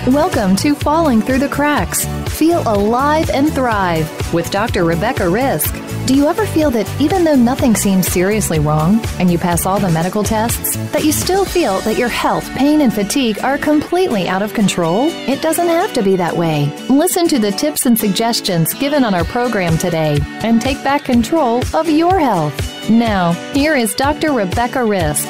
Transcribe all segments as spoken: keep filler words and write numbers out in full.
Welcome to Falling Through the Cracks. Feel alive and thrive with Doctor Rebecca Risk. Do you ever feel that even though nothing seems seriously wrong and you pass all the medical tests, that you still feel that your health, pain, and fatigue are completely out of control? It doesn't have to be that way. Listen to the tips and suggestions given on our program today and take back control of your health. Now, here is Doctor Rebecca Risk.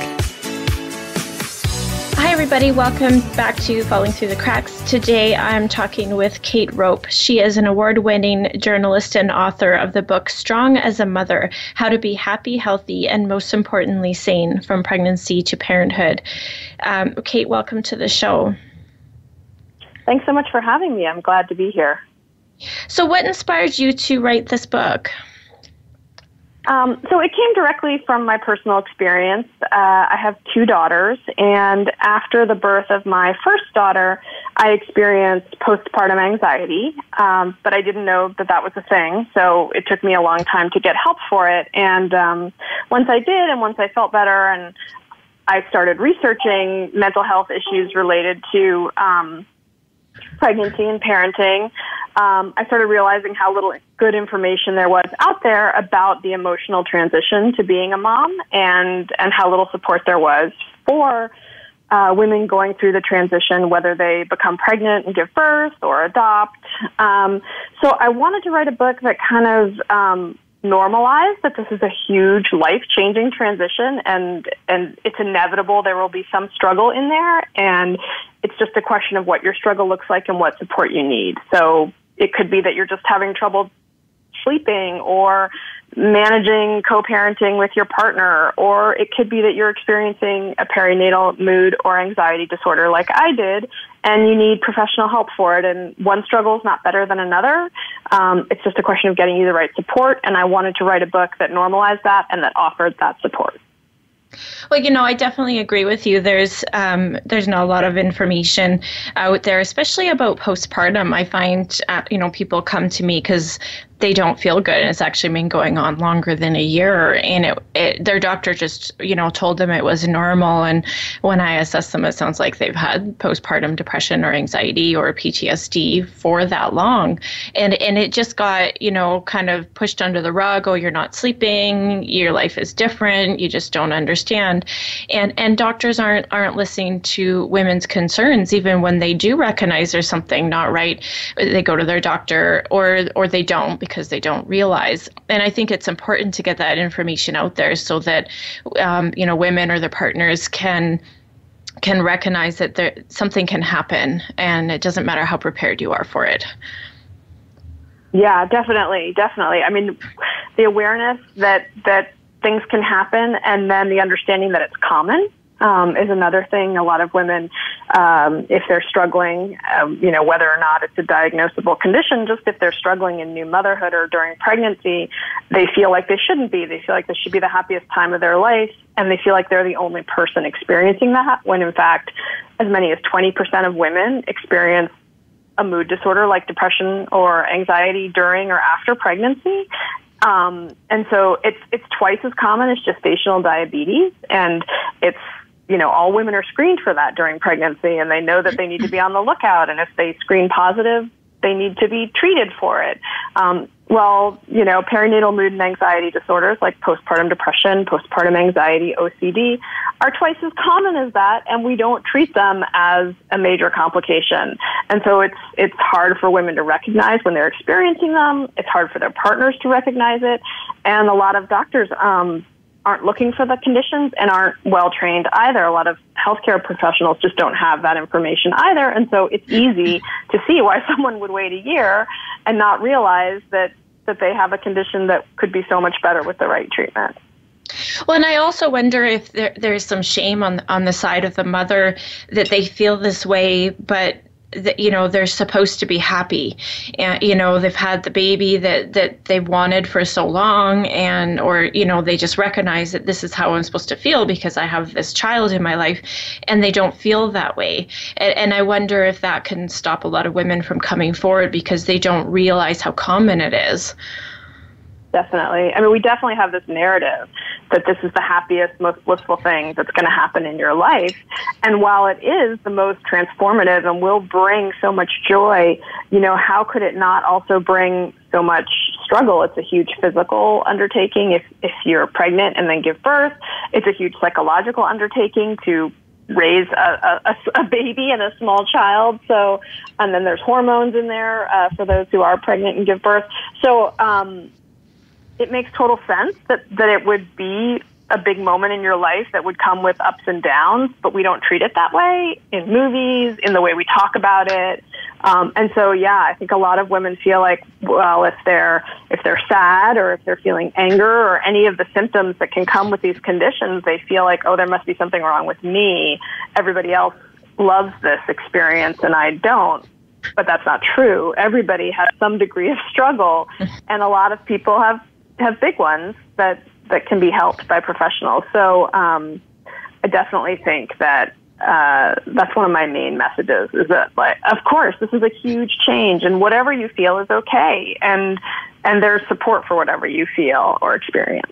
Hi, everybody. Welcome back to Falling Through the Cracks. Today, I'm talking with Kate Rope. She is an award-winning journalist and author of the book Strong as a Mother, How to Be Happy, Healthy, and Most Importantly, Sane From Pregnancy to Parenthood. Um, Kate, welcome to the show. Thanks so much for having me. I'm glad to be here. So what inspired you to write this book? Um, so it came directly from my personal experience. Uh, I have two daughters, and after the birth of my first daughter, I experienced postpartum anxiety, um, but I didn't know that that was a thing, so it took me a long time to get help for it. And um, once I did, and once I felt better, and I started researching mental health issues related to um, pregnancy and parenting, Um, I started realizing how little good information there was out there about the emotional transition to being a mom, and, and how little support there was for uh, women going through the transition, whether they become pregnant and give birth or adopt. Um, so I wanted to write a book that kind of um, normalized that this is a huge life-changing transition, and, and it's inevitable there will be some struggle in there, and it's just a question of what your struggle looks like and what support you need. So it could be that you're just having trouble sleeping or managing co-parenting with your partner, or it could be that you're experiencing a perinatal mood or anxiety disorder like I did, and you need professional help for it. And one struggle is not better than another. Um, it's just a question of getting you the right support, and I wanted to write a book that normalized that and that offered that support. Well, you know, I definitely agree with you. There's um, there's not a lot of information out there, especially about postpartum. I find, uh, you know, people come to me because they don't feel good, and it's actually been going on longer than a year, and it, it their doctor just, you know, told them it was normal, and when I assess them, it sounds like they've had postpartum depression or anxiety or P T S D for that long, and and it just got, you know, kind of pushed under the rug. Oh, you're not sleeping, your life is different, you just don't understand, and and doctors aren't aren't listening to women's concerns, even when they do recognize there's something not right. They go to their doctor, or or they don't, because they don't realize. And I think it's important to get that information out there so that, um, you know, women or their partners can can recognize that there, something can happen, and it doesn't matter how prepared you are for it. Yeah, definitely, definitely. I mean, the awareness that that things can happen, and then the understanding that it's common, Um, is another thing. A lot of women, um, if they're struggling, um, you know, whether or not it's a diagnosable condition, just if they're struggling in new motherhood or during pregnancy, they feel like they shouldn't be. They feel like this should be the happiest time of their life, and they feel like they're the only person experiencing that, when in fact, as many as twenty percent of women experience a mood disorder like depression or anxiety during or after pregnancy. Um, and so it's it's twice as common as gestational diabetes, and it's, you know, all women are screened for that during pregnancy, and they know that they need to be on the lookout. And if they screen positive, they need to be treated for it. Um, well, you know, perinatal mood and anxiety disorders like postpartum depression, postpartum anxiety, O C D, are twice as common as that, and we don't treat them as a major complication. And so it's it's hard for women to recognize when they're experiencing them. It's hard for their partners to recognize it, and a lot of doctors um, aren't looking for the conditions and aren't well trained either. A lot of healthcare professionals just don't have that information either, and so it's easy to see why someone would wait a year and not realize that that they have a condition that could be so much better with the right treatment. Well, and I also wonder if there, there's some shame on on the side of the mother, that they feel this way, but that, you know, they're supposed to be happy, and, you know, they've had the baby that, that they've wanted for so long, and, or, you know, they just recognize that this is how I'm supposed to feel because I have this child in my life, and they don't feel that way. And, and I wonder if that can stop a lot of women from coming forward because they don't realize how common it is. Definitely. I mean, we definitely have this narrative that this is the happiest, most blissful thing that's going to happen in your life. And while it is the most transformative and will bring so much joy, you know, how could it not also bring so much struggle? It's a huge physical undertaking if, if you're pregnant and then give birth. It's a huge psychological undertaking to raise a, a, a baby and a small child. So, and then there's hormones in there uh, for those who are pregnant and give birth. So, um, it makes total sense that, that it would be a big moment in your life that would come with ups and downs, but we don't treat it that way in movies, in the way we talk about it. Um, and so, yeah, I think a lot of women feel like, well, if they're, if they're sad or if they're feeling anger or any of the symptoms that can come with these conditions, they feel like, oh, there must be something wrong with me. Everybody else loves this experience and I don't. But that's not true. Everybody has some degree of struggle, and a lot of people have have big ones that, that can be helped by professionals. So um, I definitely think that uh, that's one of my main messages is that, like, of course, this is a huge change, and whatever you feel is okay, and and there's support for whatever you feel or experience.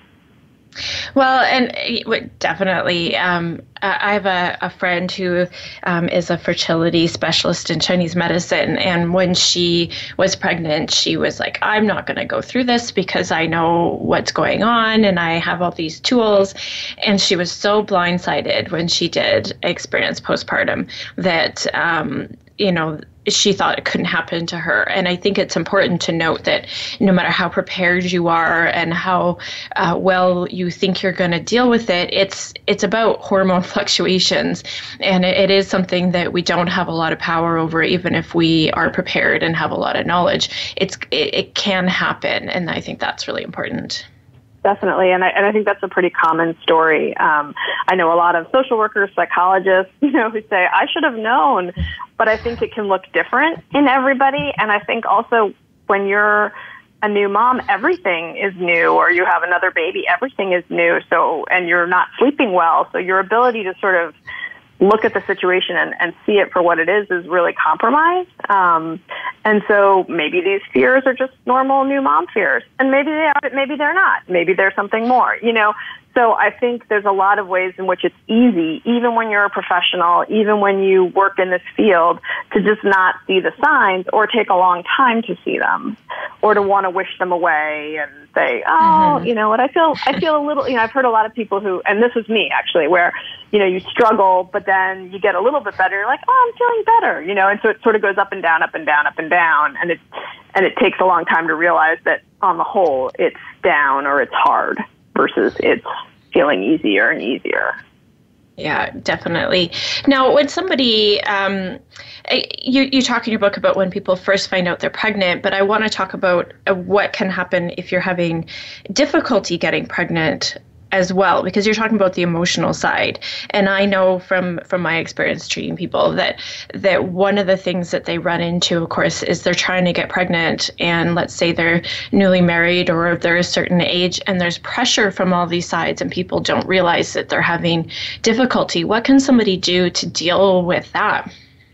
Well, and definitely, um, I have a, a friend who um, is a fertility specialist in Chinese medicine. And when she was pregnant, she was like, I'm not going to go through this because I know what's going on and I have all these tools. And she was so blindsided when she did experience postpartum that, um, you know, she thought it couldn't happen to her. And I think it's important to note that no matter how prepared you are and how uh, well you think you're going to deal with it, it's it's about hormone fluctuations. And it, it is something that we don't have a lot of power over, even if we are prepared and have a lot of knowledge. It's it, it can happen. And I think that's really important. Definitely, and I, and I think that's a pretty common story. Um, I know a lot of social workers, psychologists, you know, who say, I should have known, but I think it can look different in everybody. And I think also when you're a new mom, everything is new, or you have another baby, everything is new. So, and you're not sleeping well. So your ability to sort of look at the situation and, and see it for what it is is really compromised. Um, and so maybe these fears are just normal new mom fears. And maybe they are, but maybe they're not. Maybe there's something more, you know. So I think there's a lot of ways in which it's easy, even when you're a professional, even when you work in this field, to just not see the signs or take a long time to see them, or to want to wish them away and say, oh, mm-hmm. you know what, I feel, I feel a little, you know, I've heard a lot of people who, and this was me actually, where, you know, you struggle, but then you get a little bit better. You're like, oh, I'm feeling better, you know, and so it sort of goes up and down, up and down, up and down. And it, and it takes a long time to realize that on the whole, it's down or it's hard versus it's feeling easier and easier. Yeah, definitely. Now, when somebody, um, you, you talk in your book about when people first find out they're pregnant, but I want to talk about uh, what can happen if you're having difficulty getting pregnant as well, because you're talking about the emotional side. And I know from, from my experience treating people that that one of the things that they run into, of course, is they're trying to get pregnant, and let's say they're newly married or they're a certain age, and there's pressure from all these sides and people don't realize that they're having difficulty. What can somebody do to deal with that?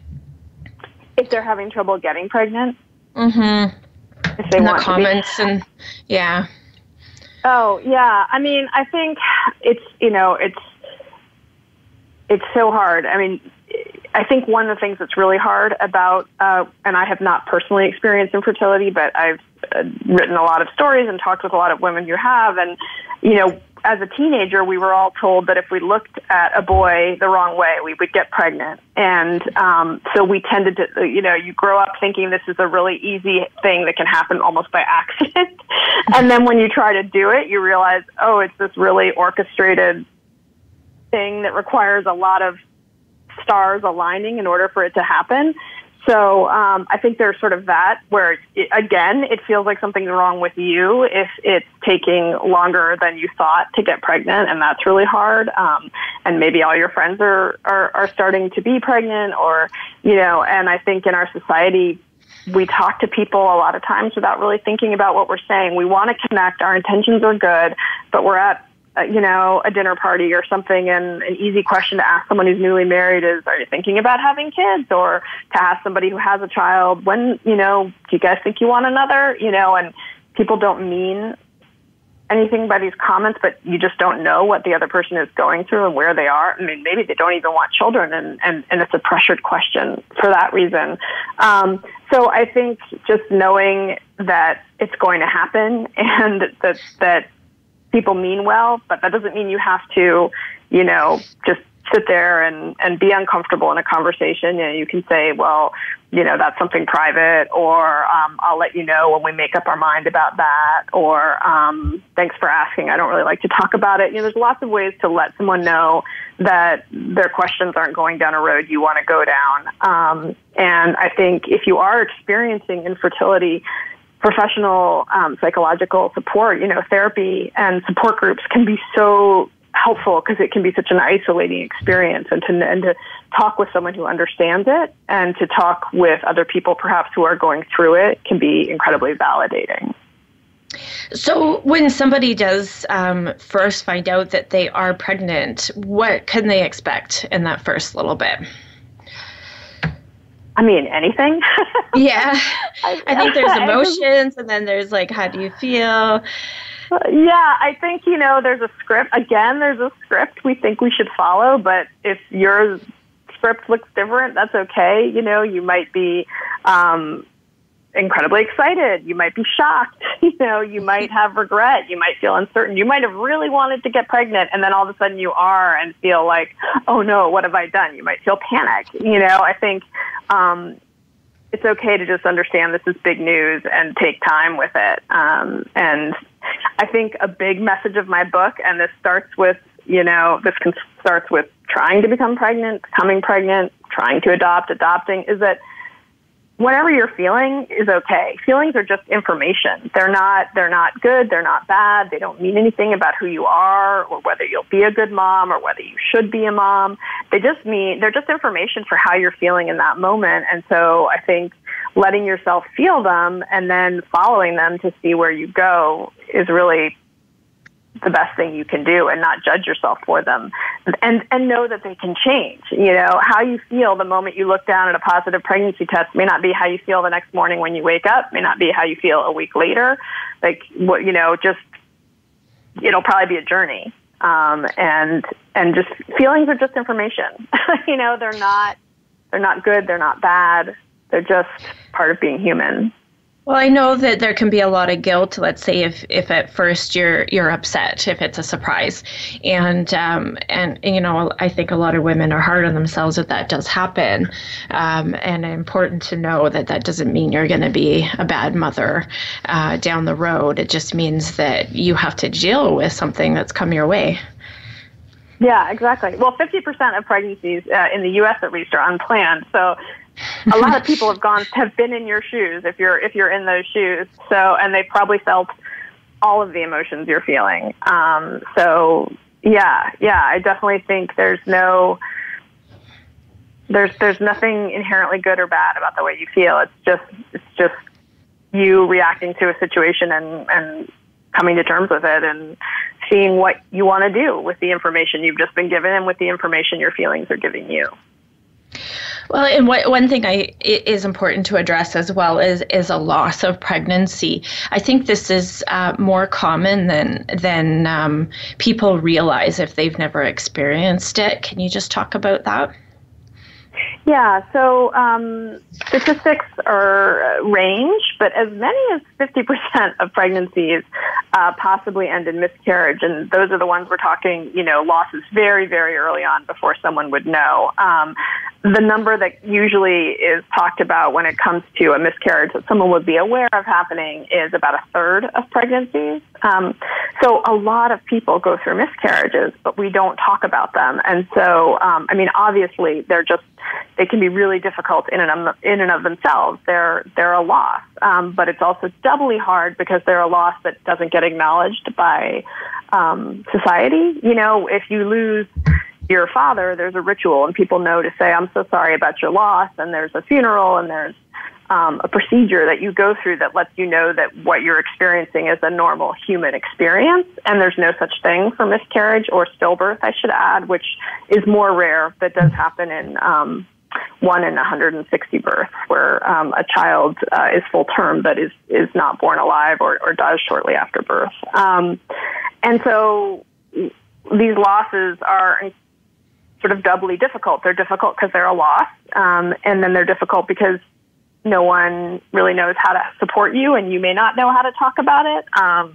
If they're having trouble getting pregnant? Mm-hmm. If they in want the comments to be. And yeah. Oh, yeah. I mean, I think it's, you know, it's, it's so hard. I mean, I think one of the things that's really hard about, uh, and I have not personally experienced infertility, but I've uh, written a lot of stories and talked with a lot of women who have. And, you know, as a teenager, we were all told that if we looked at a boy the wrong way, we would get pregnant. And um, so we tended to, you know, you grow up thinking this is a really easy thing that can happen almost by accident. And then when you try to do it, you realize, oh, it's this really orchestrated thing that requires a lot of stars aligning in order for it to happen. So um, I think there's sort of that where, it, again, it feels like something's wrong with you if it's taking longer than you thought to get pregnant, and that's really hard. Um, and maybe all your friends are, are, are starting to be pregnant, or, you know, and I think in our society, we talk to people a lot of times without really thinking about what we're saying. We want to connect. Our intentions are good, but we're at Uh, you know, a dinner party or something, and an easy question to ask someone who's newly married is, are you thinking about having kids? Or to ask somebody who has a child, when, you know, do you guys think you want another? You know, and people don't mean anything by these comments, but you just don't know what the other person is going through and where they are. I mean, maybe they don't even want children, and, and, and it's a pressured question for that reason. Um, so I think just knowing that it's going to happen and that that people mean well, but that doesn't mean you have to, you know, just sit there and, and be uncomfortable in a conversation. You know, you can say, well, you know, that's something private, or um, I'll let you know when we make up our mind about that, or um, thanks for asking, I don't really like to talk about it. You know, there's lots of ways to let someone know that their questions aren't going down a road you want to go down. Um, and I think if you are experiencing infertility, professional um, psychological support, you know, therapy and support groups can be so helpful, because it can be such an isolating experience, and to and to talk with someone who understands it, and to talk with other people perhaps who are going through it, can be incredibly validating. So when somebody does um, first find out that they are pregnant, what can they expect in that first little bit? I mean, anything. Yeah. I, I think there's emotions, and then there's like, how do you feel? Yeah, I think, you know, there's a script. Again, there's a script we think we should follow, but if your script looks different, that's okay. You know, you might be um, incredibly excited. You might be shocked. You know, you might have regret. You might feel uncertain. You might have really wanted to get pregnant, and then all of a sudden you are and feel like, oh no, what have I done? You might feel panic. You know, I think um, it's okay to just understand this is big news and take time with it. Um, and I think a big message of my book, and this starts with, you know, this can, starts with trying to become pregnant, becoming pregnant, trying to adopt, adopting, is that whatever you're feeling is okay. Feelings are just information. They're not, they're not good. They're not bad. They don't mean anything about who you are, or whether you'll be a good mom, or whether you should be a mom. They just mean, they're just information for how you're feeling in that moment. And so I think letting yourself feel them and then following them to see where you go is really the best thing you can do, and not judge yourself for them, and and know that they can change. You know, how you feel the moment you look down at a positive pregnancy test may not be how you feel the next morning when you wake up, may not be how you feel a week later. Like, what, you know, just, it'll probably be a journey. Um, and, and just feelings are just information. You know, they're not, they're not good. They're not bad. They're just part of being human. Well, I know that there can be a lot of guilt, let's say, if, if at first you're you're upset, if it's a surprise. And, um, and, you know, I think a lot of women are hard on themselves if that does happen. Um, and important to know that that doesn't mean you're going to be a bad mother uh, down the road. It just means that you have to deal with something that's come your way. Yeah, exactly. Well, fifty percent of pregnancies uh, in the U S at least are unplanned. So a lot of people have gone, have been in your shoes if you're, if you're in those shoes. So, and they probably felt all of the emotions you're feeling. Um, so yeah, yeah, I definitely think there's no, there's, there's nothing inherently good or bad about the way you feel. It's just, it's just you reacting to a situation and, and coming to terms with it, and seeing what you want to do with the information you've just been given and with the information your feelings are giving you. Well, and what, one thing I is important to address as well is is a loss of pregnancy. I think this is uh, more common than than um, people realize if they've never experienced it. Can you just talk about that? Yeah, so um, statistics are range, but as many as fifty percent of pregnancies uh, possibly end in miscarriage, and those are the ones we're talking, you know, losses very, very early on before someone would know. Um, the number that usually is talked about when it comes to a miscarriage that someone would be aware of happening is about a third of pregnancies. Um, so a lot of people go through miscarriages, but we don't talk about them. And so, um, I mean, obviously, they're just, they can be really difficult in and of, in and of themselves. They're, they're a loss. Um, but it's also doubly hard because they're a loss that doesn't get acknowledged by um, society. You know, if you lose your father, there's a ritual, and people know to say, I'm so sorry about your loss, and there's a funeral, and there's um, a procedure that you go through that lets you know that what you're experiencing is a normal human experience, and there's no such thing for miscarriage or stillbirth, I should add, which is more rare, that does happen in um, one in one hundred sixty births where um, a child uh, is full term but is, is not born alive or, or dies shortly after birth. Um, and so these losses are sort of doubly difficult. They're difficult because they're a loss, um, and then they're difficult because no one really knows how to support you, and you may not know how to talk about it. Um,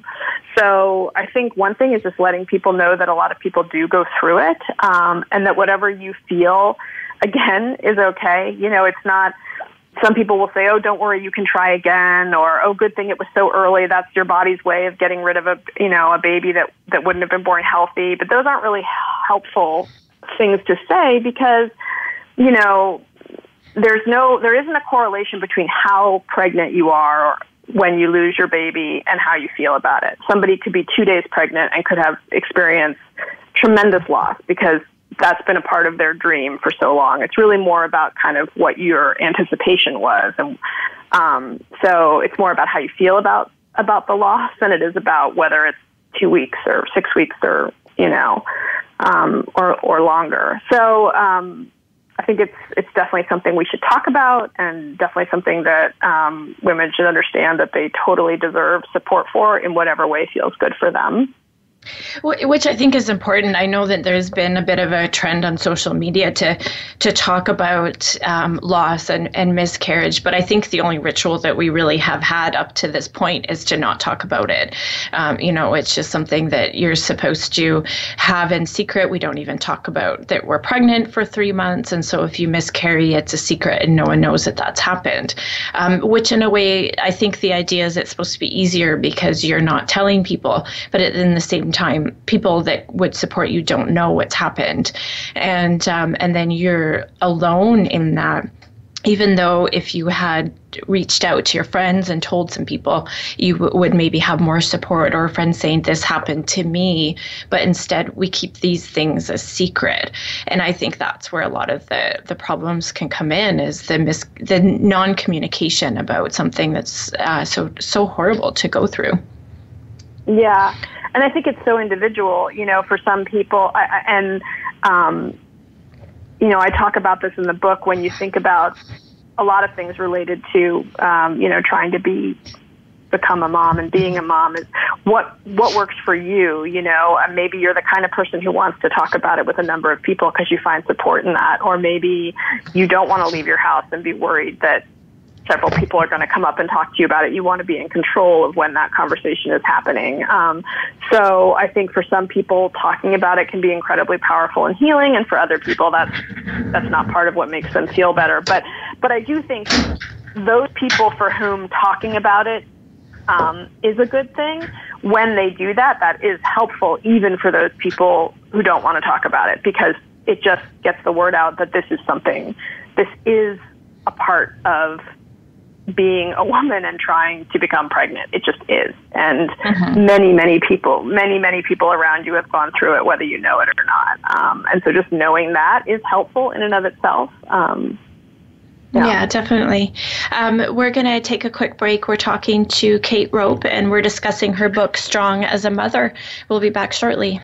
so I think one thing is just letting people know that a lot of people do go through it, um, and that whatever you feel, again, is okay. You know, it's not, some people will say, oh, don't worry, you can try again, or, oh, good thing it was so early. That's your body's way of getting rid of a, you know, a baby that, that wouldn't have been born healthy. But those aren't really helpful things to say because, you know, there's no, there isn't a correlation between how pregnant you are or when you lose your baby and how you feel about it. Somebody could be two days pregnant and could have experienced tremendous loss because that's been a part of their dream for so long. It's really more about kind of what your anticipation was. And um, so it's more about how you feel about, about the loss than it is about whether it's two weeks or six weeks or, you know, um, or, or longer. So, um, I think it's it's definitely something we should talk about, and definitely something that um, women should understand that they totally deserve support for in whatever way feels good for them. Which I think is important. I know that there's been a bit of a trend on social media to to talk about um, loss and, and miscarriage, but I think the only ritual that we really have had up to this point is to not talk about it. Um, you know, it's just something that you're supposed to have in secret. We don't even talk about that we're pregnant for three months, and so if you miscarry, it's a secret and no one knows that that's happened. Um, which in a way, I think the idea is it's supposed to be easier because you're not telling people, but in the same time, people that would support you don't know what's happened. And um, and then you're alone in that. Even though if you had reached out to your friends and told some people, you w- would maybe have more support, or a friend saying, this happened to me. But instead, we keep these things a secret. And I think that's where a lot of the, the problems can come in, is the mis- the non-communication about something that's uh, so so horrible to go through. Yeah. And I think it's so individual, you know, for some people. I, and, um, you know, I talk about this in the book when you think about a lot of things related to, um, you know, trying to be, become a mom and being a mom is what, what works for you, you know. And maybe you're the kind of person who wants to talk about it with a number of people because you find support in that. Or maybe you don't want to leave your house and be worried that several people are going to come up and talk to you about it. You want to be in control of when that conversation is happening. Um, so I think for some people, talking about it can be incredibly powerful and healing, and for other people, that's that's not part of what makes them feel better. But but I do think those people for whom talking about it um, is a good thing, when they do that, that is helpful even for those people who don't want to talk about it, because it just gets the word out that this is something, this is a part of being a woman and trying to become pregnant. It just is. And mm-hmm. many, many people, many, many people around you have gone through it, whether you know it or not. Um, and so just knowing that is helpful in and of itself. Um, yeah. yeah, definitely. Um, we're going to take a quick break. We're talking to Kate Rope, and we're discussing her book, Strong as a Mother. We'll be back shortly.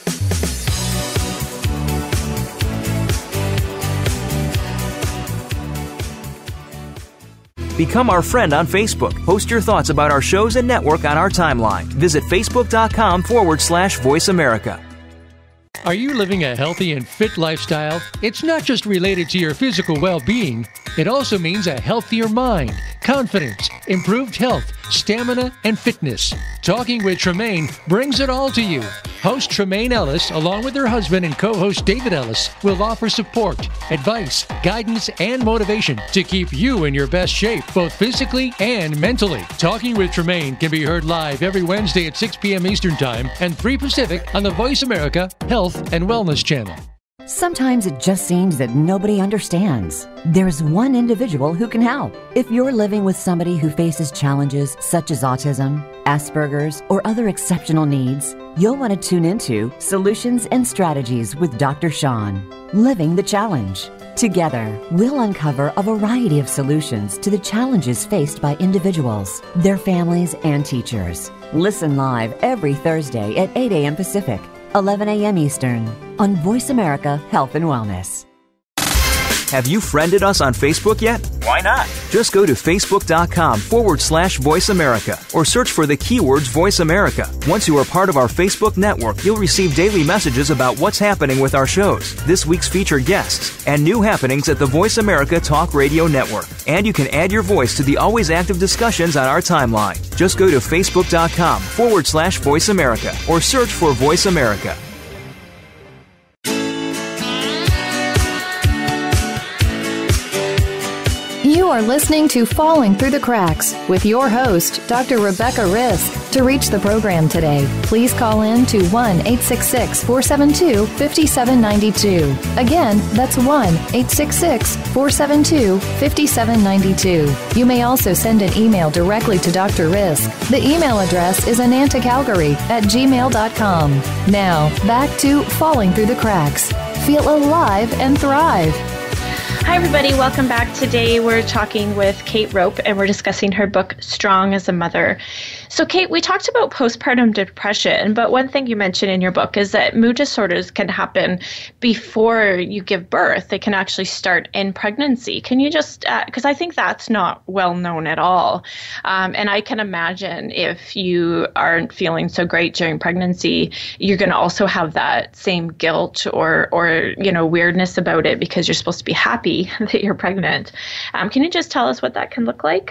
Become our friend on Facebook. Post your thoughts about our shows and network on our timeline. Visit facebook.com forward slash Voice America. Are you living a healthy and fit lifestyle? It's not just related to your physical well-being. It also means a healthier mind, confidence, improved health, stamina, and fitness. Talking with Tremaine brings it all to you. Host Tremaine Ellis, along with her husband and co-host David Ellis, will offer support, advice, guidance, and motivation to keep you in your best shape, both physically and mentally. Talking with Tremaine can be heard live every Wednesday at six p.m. Eastern Time and three Pacific on the Voice America Health and Wellness Channel. Sometimes it just seems that nobody understands. There's one individual who can help. If you're living with somebody who faces challenges such as autism, Asperger's, or other exceptional needs, you'll want to tune into Solutions and Strategies with Doctor Sean, Living the Challenge. Together, we'll uncover a variety of solutions to the challenges faced by individuals, their families, and teachers. Listen live every Thursday at eight a.m. Pacific, eleven a.m. Eastern, on Voice America Health and Wellness. Have you friended us on Facebook yet? Why not? Just go to facebook.com forward slash Voice America or search for the keywords Voice America. Once you are part of our Facebook network, you'll receive daily messages about what's happening with our shows, this week's featured guests, and new happenings at the Voice America Talk Radio Network. And you can add your voice to the always active discussions on our timeline. Just go to facebook.com forward slash Voice America or search for Voice America. You are listening to Falling Through the Cracks with your host, Doctor Rebecca Risk. To reach the program today, please call in to one eight six six, four seven two, five seven nine two. Again, that's one eight six six, four seven two, five seven nine two. You may also send an email directly to Doctor Risk. The email address is anantacalgary at gmail dot com. Now, back to Falling Through the Cracks. Feel alive and thrive. Hi, everybody. Welcome back. Today we're talking with Kate Rope, and we're discussing her book, Strong as a Mother. So, Kate, we talked about postpartum depression, but one thing you mentioned in your book is that mood disorders can happen before you give birth. They can actually start in pregnancy. Can you just, because uh, I think that's not well known at all. Um, and I can imagine if you aren't feeling so great during pregnancy, you're going to also have that same guilt or, or, you know, weirdness about it because you're supposed to be happy that you're pregnant. Um, can you just tell us what that can look like?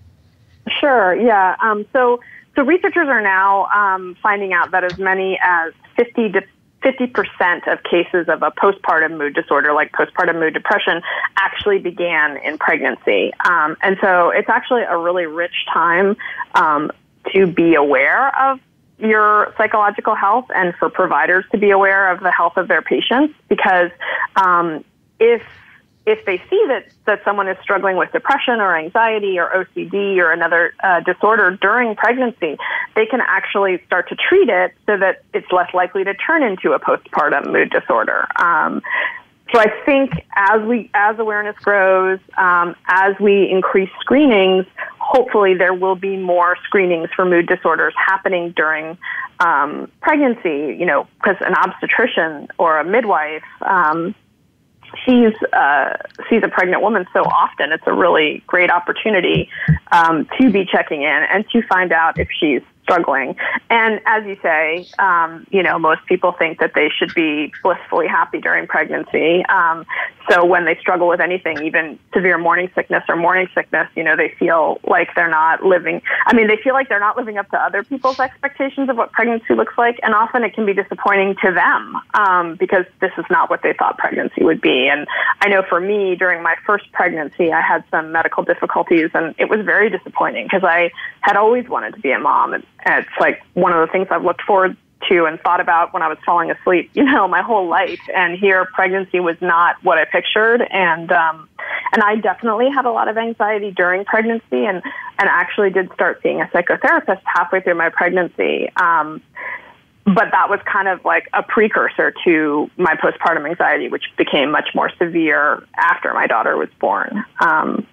Sure, yeah. Um, so so researchers are now um, finding out that as many as fifty to fifty percent of cases of a postpartum mood disorder, like postpartum mood depression, actually began in pregnancy. Um, and so it's actually a really rich time um, to be aware of your psychological health and for providers to be aware of the health of their patients, because um, if If they see that, that someone is struggling with depression or anxiety or O C D or another uh, disorder during pregnancy, they can actually start to treat it so that it's less likely to turn into a postpartum mood disorder. Um, so I think as we as awareness grows, um, as we increase screenings, hopefully there will be more screenings for mood disorders happening during um, pregnancy. You know, because an obstetrician or a midwife Um, She's uh, sees a pregnant woman so often. It's a really great opportunity um, to be checking in and to find out if she's struggling. And as you say, um, you know, most people think that they should be blissfully happy during pregnancy. Um, so when they struggle with anything, even severe morning sickness or morning sickness, you know, they feel like they're not living. I mean, they feel like they're not living up to other people's expectations of what pregnancy looks like. And often it can be disappointing to them um, because this is not what they thought pregnancy would be. And I know for me, during my first pregnancy, I had some medical difficulties, and it was very disappointing because I had always wanted to be a mom. And it's like one of the things I've looked forward to and thought about when I was falling asleep, you know, my whole life. And here, pregnancy was not what I pictured. And um, and I definitely had a lot of anxiety during pregnancy, and, and actually did start seeing a psychotherapist halfway through my pregnancy. Um, but that was kind of like a precursor to my postpartum anxiety, which became much more severe after my daughter was born. Um,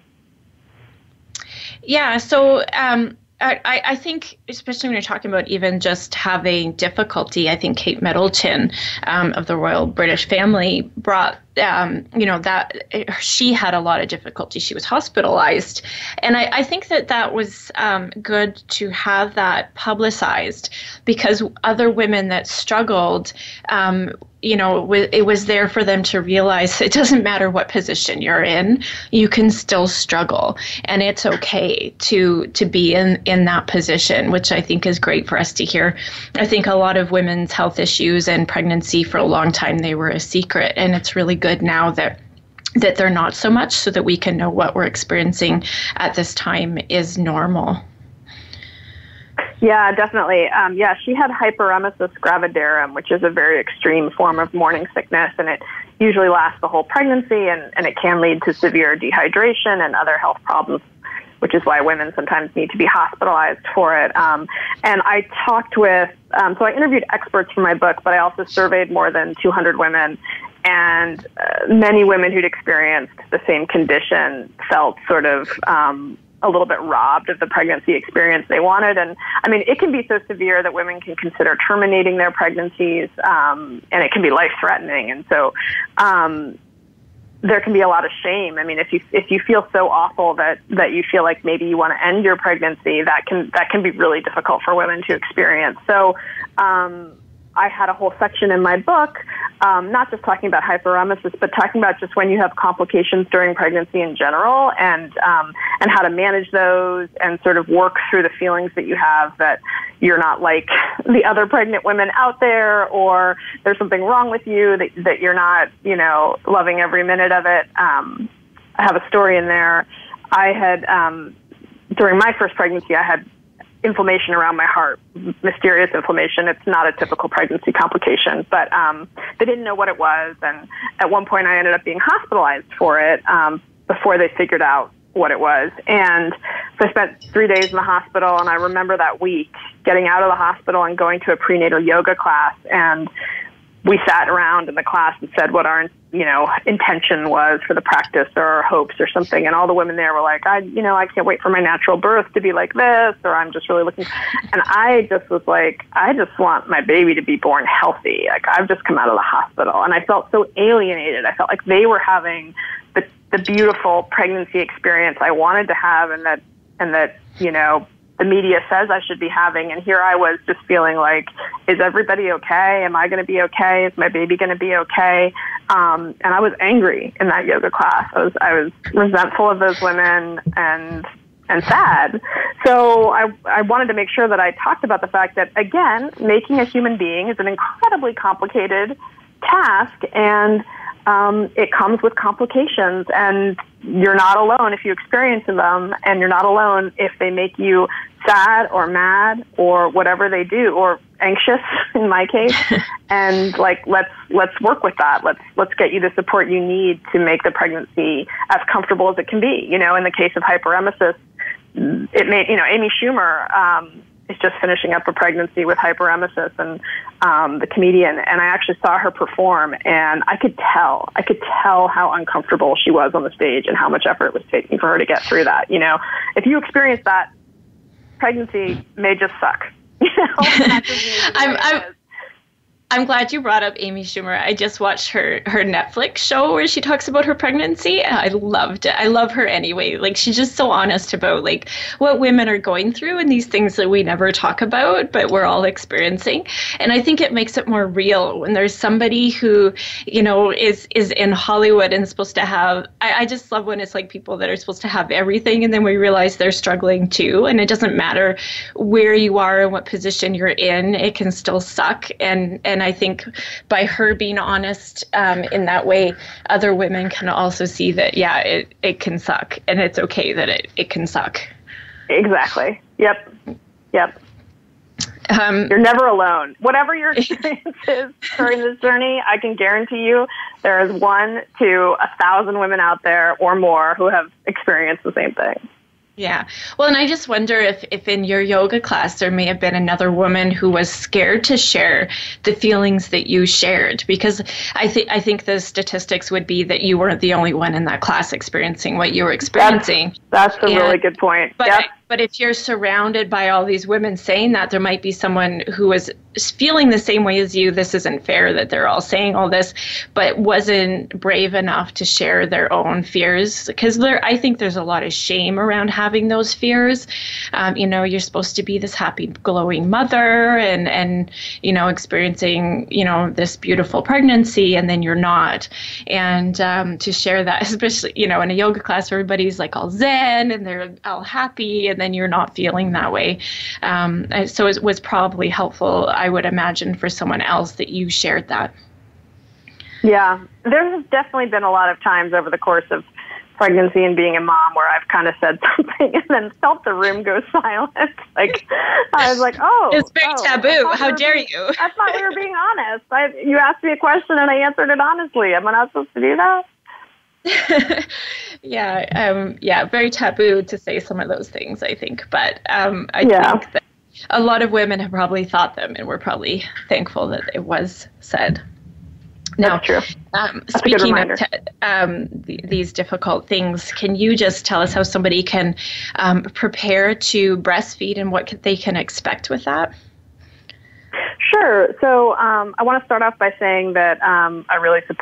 yeah, so... Um I, I think, especially when you're talking about even just having difficulty, I think Kate Middleton um, of the Royal British Family brought, um, you know, that she had a lot of difficulty. She was hospitalized. And I, I think that that was um, good to have that publicized, because other women that struggled, um, you know, it was there for them to realize it doesn't matter what position you're in, you can still struggle. And it's okay to to be in, in that position, which I think is great for us to hear. I think a lot of women's health issues and pregnancy, for a long time, they were a secret. And it's really good now that that they're not so much, so that we can know what we're experiencing at this time is normal. Yeah, definitely. Um, yeah, she had hyperemesis gravidarum, which is a very extreme form of morning sickness, and it usually lasts the whole pregnancy, and, and it can lead to severe dehydration and other health problems, which is why women sometimes need to be hospitalized for it. Um, and I talked with, um, so I interviewed experts for my book, but I also surveyed more than two hundred women, and uh, many women who'd experienced the same condition felt sort of um, a little bit robbed of the pregnancy experience they wanted. And I mean, it can be so severe that women can consider terminating their pregnancies, um, and it can be life-threatening. And so, um, there can be a lot of shame. I mean, if you if you feel so awful that, that you feel like maybe you want to end your pregnancy, that can that can be really difficult for women to experience. So um, I had a whole section in my book, um, not just talking about hyperemesis, but talking about just when you have complications during pregnancy in general, and um, and how to manage those, and sort of work through the feelings that you have that you're not like the other pregnant women out there, or there's something wrong with you, that that you're not, you know, loving every minute of it. Um, I have a story in there. I had um, during my first pregnancy, I had inflammation around my heart, mysterious inflammation. It's not a typical pregnancy complication, but um, they didn't know what it was. And at one point I ended up being hospitalized for it um, before they figured out what it was. And so I spent three days in the hospital, and I remember that week getting out of the hospital and going to a prenatal yoga class. And we sat around in the class and said what our, you know, intention was for the practice, or our hopes or something. And all the women there were like, I, you know, I can't wait for my natural birth to be like this, or I'm just really looking. And I just was like, I just want my baby to be born healthy. Like, I've just come out of the hospital. And I felt so alienated. I felt like they were having the, the beautiful pregnancy experience I wanted to have, and that, and that, you know, the media says I should be having. And here I was just feeling like, is everybody okay? Am I going to be okay? Is my baby going to be okay? Um, and I was angry in that yoga class. I was, I was resentful of those women and, and sad. So I, I wanted to make sure that I talked about the fact that, again, making a human being is an incredibly complicated task, and um, it comes with complications, and you're not alone if you experience them, and you're not alone if they make you sad or mad or whatever they do, or anxious in my case. And like, let's let's work with that. Let's let's get you the support you need to make the pregnancy as comfortable as it can be. You know, in the case of hyperemesis, it made, you know, Amy Schumer um, is just finishing up a pregnancy with hyperemesis, and um, the comedian, and I actually saw her perform, and I could tell, I could tell how uncomfortable she was on the stage, and how much effort it was taking for her to get through that. You know, if you experience that, pregnancy may just suck. You know, that just means I'm, I'm, I'm glad you brought up Amy Schumer. I just watched her, her Netflix show where she talks about her pregnancy. I loved it. I love her anyway. Like, she's just so honest about like what women are going through, and these things that we never talk about, but we're all experiencing. And I think it makes it more real when there's somebody who, you know, is, is in Hollywood and supposed to have, I, I just love when it's like people that are supposed to have everything, and then we realize they're struggling too. And it doesn't matter where you are and what position you're in, it can still suck. And, and I think by her being honest um, in that way, other women can also see that, yeah, it, it can suck, and it's okay that it, it can suck. Exactly. Yep. Yep. Um, You're never alone. Whatever your experience is during this journey, I can guarantee you there is one to a thousand women out there or more who have experienced the same thing. Yeah. Well, and I just wonder if, if in your yoga class there may have been another woman who was scared to share the feelings that you shared, because I think I think the statistics would be that you weren't the only one in that class experiencing what you were experiencing. That's, that's a and, really good point. But yep. But if you're surrounded by all these women saying that, there might be someone who was feeling the same way as you. This isn't fair that they're all saying all this, but wasn't brave enough to share their own fears. Because there, I think there's a lot of shame around having those fears. Um, you know, you're supposed to be this happy, glowing mother, and and you know, experiencing, you know, this beautiful pregnancy, and then you're not. And um, to share that, especially, you know, in a yoga class, everybody's like all zen and they're all happy, and then you're not feeling that way. Um, so it was probably helpful, I would imagine, for someone else that you shared that. Yeah, there's definitely been a lot of times over the course of pregnancy and being a mom where I've kind of said something and then felt the room go silent. Like, I was like, oh. It's very oh, taboo. we How dare being, you? I thought we were being honest. I, you asked me a question and I answered it honestly. Am I not supposed to do that? yeah, um, yeah, very taboo to say some of those things, I think. But um, I yeah. think that a lot of women have probably thought them, and we're probably thankful that it was said. Now, That's true. Um, That's speaking of t- um, th- these difficult things, can you just tell us how somebody can um, prepare to breastfeed and what they can expect with that? Sure. So um, I want to start off by saying that um, I really support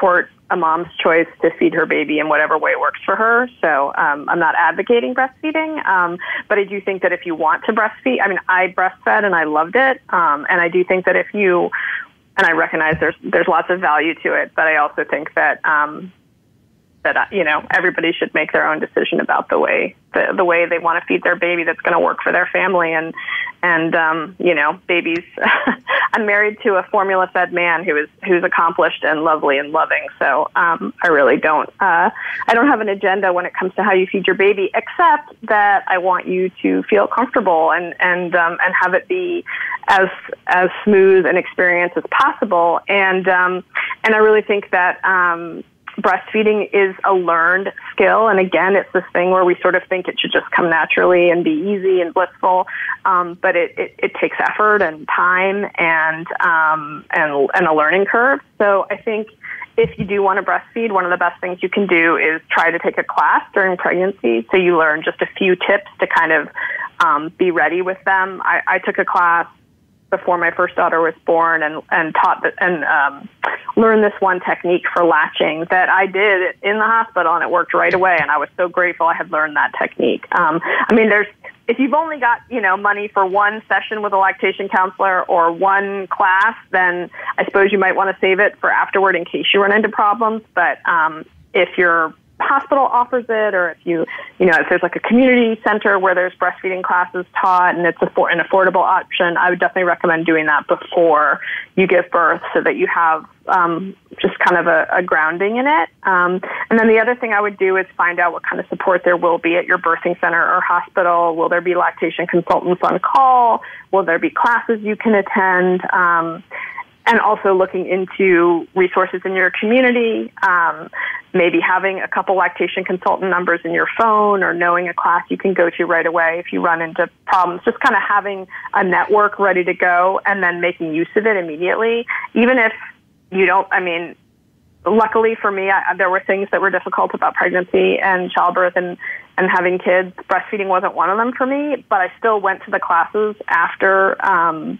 a mom's choice to feed her baby in whatever way works for her. So um, I'm not advocating breastfeeding, um, but I do think that if you want to breastfeed, I mean, I breastfed and I loved it. Um, and I do think that if you, and I recognize there's there's lots of value to it, but I also think that um, that uh, you know everybody should make their own decision about the way the the way they want to feed their baby that's going to work for their family. And and um, you know, babies. I'm married to a formula-fed man who is who's accomplished and lovely and loving. So um, I really don't uh, I don't have an agenda when it comes to how you feed your baby, except that I want you to feel comfortable and and um, and have it be as as smooth an experience as possible. And um, and I really think that. Um, breastfeeding is a learned skill. And again, it's this thing where we sort of think it should just come naturally and be easy and blissful. Um, but it, it, it takes effort and time and, um, and, and a learning curve. So I think if you do want to breastfeed, one of the best things you can do is try to take a class during pregnancy. So you learn just a few tips to kind of, um, be ready with them. I, I took a class before my first daughter was born and, and taught that, and um, learned this one technique for latching that I did in the hospital, and it worked right away. And I was so grateful I had learned that technique. Um, I mean, there's, if you've only got, you know, money for one session with a lactation counselor or one class, then I suppose you might want to save it for afterward in case you run into problems. But um, if your hospital offers it, or if you, you know, if there's like a community center where there's breastfeeding classes taught and it's a, an affordable option, I would definitely recommend doing that before you give birth so that you have um, just kind of a, a grounding in it. Um, and then the other thing I would do is find out what kind of support there will be at your birthing center or hospital. Will there be lactation consultants on call? Will there be classes you can attend? Um, and also looking into resources in your community, um, maybe having a couple lactation consultant numbers in your phone or knowing a class you can go to right away if you run into problems, just kind of having a network ready to go and then making use of it immediately. Even if you don't, I mean, luckily for me, I, there were things that were difficult about pregnancy and childbirth and, and having kids. Breastfeeding wasn't one of them for me, but I still went to the classes after, um,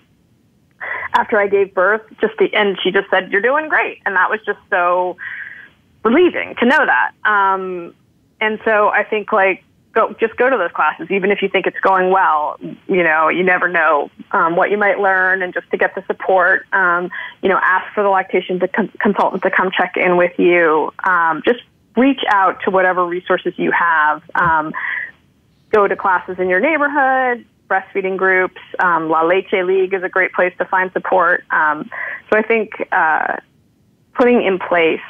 after I gave birth, just to, and she just said, "You're doing great." And that was just so relieving to know that. Um, and so I think like, go, just go to those classes, even if you think it's going well. You know, you never know um, what you might learn, and just to get the support, um, you know, ask for the lactation con- consultant to come check in with you. Um, just reach out to whatever resources you have. Um, go to classes in your neighborhood, breastfeeding groups. Um, La Leche League is a great place to find support. Um, so I think uh, putting in place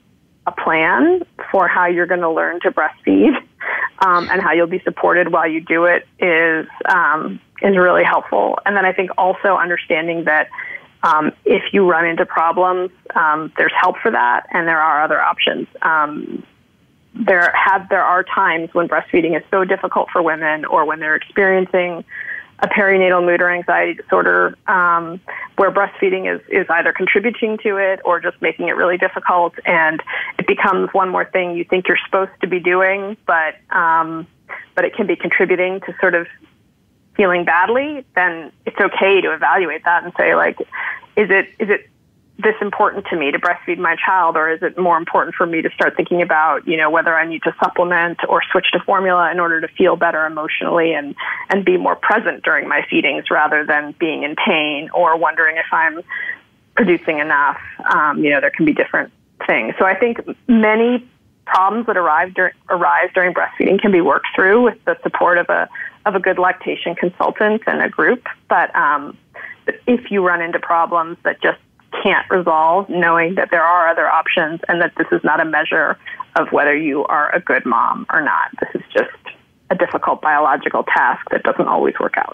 a plan for how you're going to learn to breastfeed um, and how you'll be supported while you do it is um, is really helpful. And then I think also understanding that um, if you run into problems, um, there's help for that, and there are other options. Um, There have there are times when breastfeeding is so difficult for women, or when they're experiencing a perinatal mood or anxiety disorder, um, where breastfeeding is, is either contributing to it or just making it really difficult, and it becomes one more thing you think you're supposed to be doing, but um, but it can be contributing to sort of feeling badly. Then it's okay to evaluate that and say, like, is it is it this important to me to breastfeed my child, or is it more important for me to start thinking about, you know, whether I need to supplement or switch to formula in order to feel better emotionally and, and be more present during my feedings rather than being in pain or wondering if I'm producing enough. Um, you know, there can be different things. So I think many problems that arrive dur- arise during breastfeeding can be worked through with the support of a of a good lactation consultant and a group. But, um, but if you run into problems that just can't resolve, knowing that there are other options and that this is not a measure of whether you are a good mom or not. This is just a difficult biological task that doesn't always work out.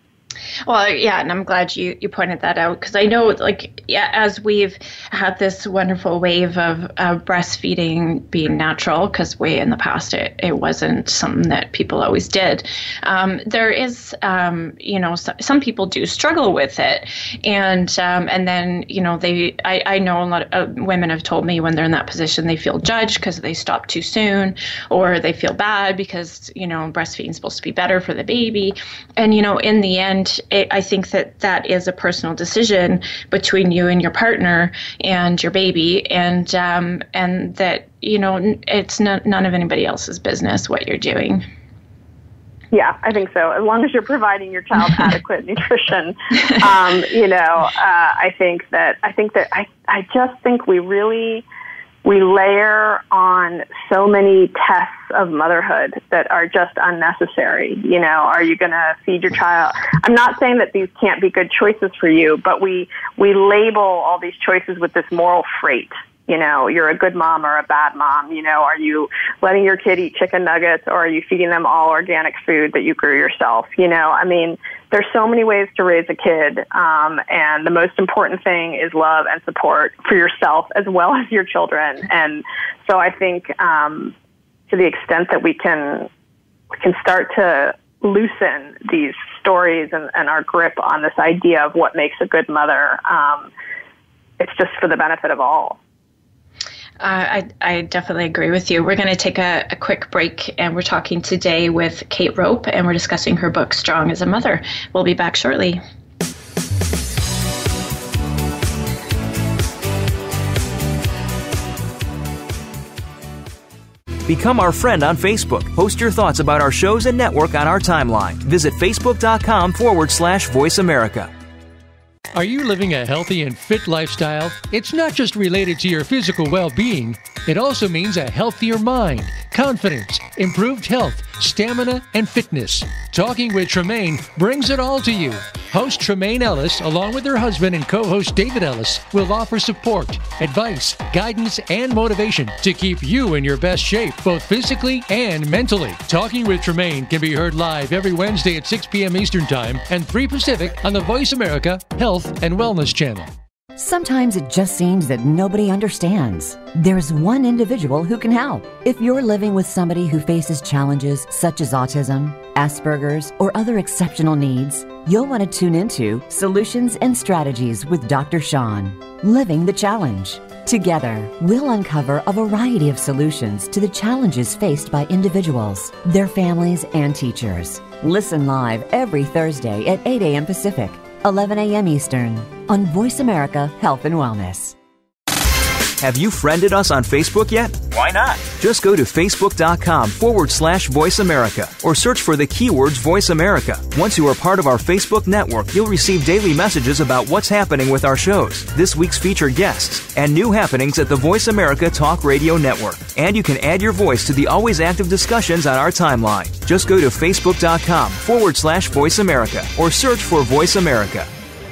Well, yeah, and I'm glad you, you pointed that out, because I know, like, yeah, as we've had this wonderful wave of uh, breastfeeding being natural, because way in the past it, it wasn't something that people always did. Um, there is, um, you know, so, some people do struggle with it, and um, and then you know they, I, I know a lot of uh, women have told me when they're in that position they feel judged because they stop too soon, or they feel bad because you know breastfeeding is supposed to be better for the baby, and you know in the end. And it, I think that that is a personal decision between you and your partner and your baby, and um, and that, you know, it's no, none of anybody else's business what you're doing. Yeah, I think so. As long as you're providing your child adequate nutrition, um, you know, uh, I think that I think that I, I just think we really we layer on so many tests of motherhood that are just unnecessary. You know, are you going to feed your child? I'm not saying that these can't be good choices for you, but we we label all these choices with this moral freight. You know, you're a good mom or a bad mom. You know, are you letting your kid eat chicken nuggets, or are you feeding them all organic food that you grew yourself? You know, I mean, there's so many ways to raise a kid, um, and the most important thing is love and support for yourself as well as your children. And so I think um, to the extent that we can we can start to loosen these stories and, and our grip on this idea of what makes a good mother, um, it's just for the benefit of all. Uh, I, I definitely agree with you. We're going to take a, a quick break, and we're talking today with Kate Rope, and we're discussing her book, Strong as a Mother. We'll be back shortly. Become our friend on Facebook. Post your thoughts about our shows and network on our timeline. Visit facebook.com forward slash Voice America. Are you living a healthy and fit lifestyle? It's not just related to your physical well-being. It also means a healthier mind, confidence, improved health, stamina, and fitness. Talking with Tremaine brings it all to you. Host Tremaine Ellis, along with her husband and co-host David Ellis, will offer support, advice, guidance, and motivation to keep you in your best shape, both physically and mentally. Talking with Tremaine can be heard live every Wednesday at six p.m. Eastern Time and three Pacific on the Voice America Health and Wellness Channel. Sometimes it just seems that nobody understands. There's one individual who can help. If you're living with somebody who faces challenges such as autism, Asperger's, or other exceptional needs, you'll want to tune into Solutions and Strategies with Doctor Sean, Living the Challenge. Together, we'll uncover a variety of solutions to the challenges faced by individuals, their families, and teachers. Listen live every Thursday at eight a.m. Pacific, eleven a.m. Eastern, on Voice America Health and Wellness. Have you friended us on Facebook yet? Why not? Just go to facebook.com forward slash Voice America or search for the keywords Voice America. Once you are part of our Facebook network, you'll receive daily messages about what's happening with our shows, this week's featured guests, and new happenings at the Voice America Talk Radio Network. And you can add your voice to the always active discussions on our timeline. Just go to facebook.com forward slash Voice America or search for Voice America.